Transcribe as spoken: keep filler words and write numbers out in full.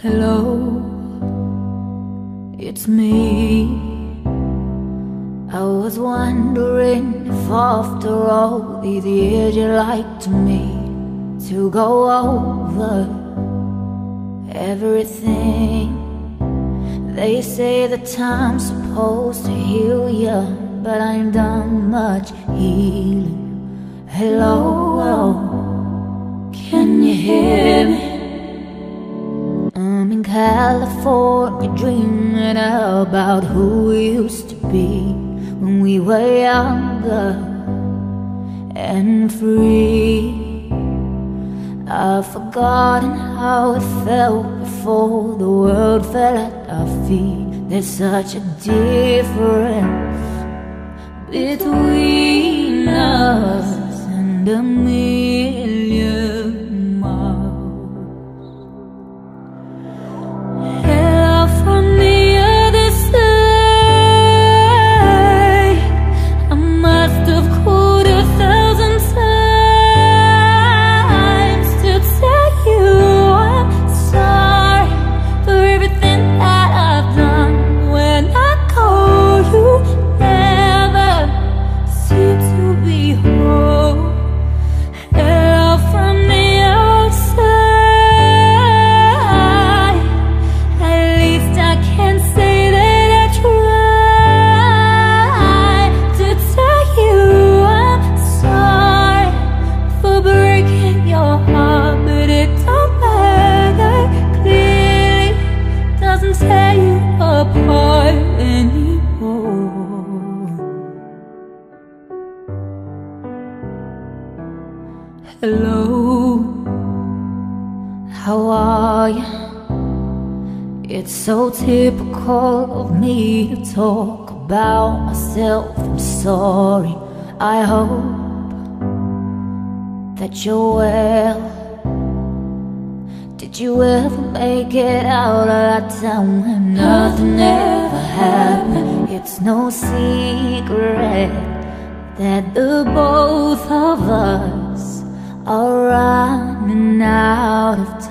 Hello, it's me. I was wondering if after all these years you'd like to me to go over everything. They say the time's supposed to heal ya, but I ain't done much healing. Hello, can you hear me? I'm in California dreaming about who we used to be when we were younger and free. I've forgotten how it felt before the world fell at our feet. There's such a difference between us and a million miles. Hello from the other side. I must have called a thousand times to tell you I'm sorry for everything that I've done. When I call you, never seem to be home. Hello from the outside. At least I can say that I tried to tell you I'm sorry for breaking your heart, but it don't matter. Clearly doesn't tear you apart anymore. Hello, how are you? It's so typical of me to talk about myself. I'm sorry. I hope that you're well. Did you ever make it out of that time when nothing ever happened? It's no secret that the both of us are running out of time.